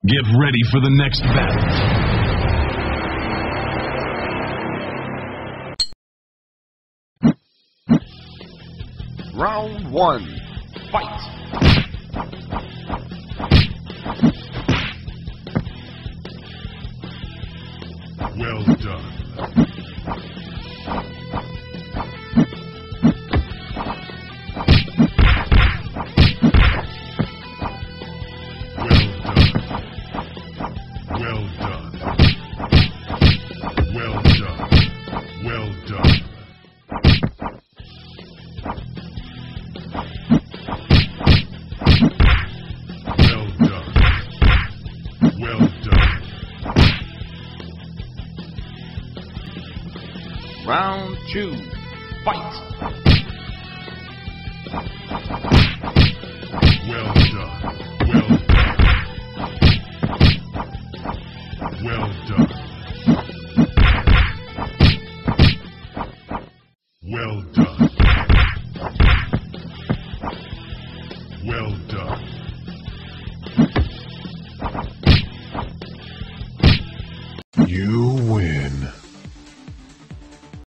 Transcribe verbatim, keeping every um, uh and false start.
Get ready for the next battle. Round one. Fight! Well done. Well done. Well done. Well done. Well done. Well done. Round two. Fight! Well done. Well done. Well done. Well done. Well done. You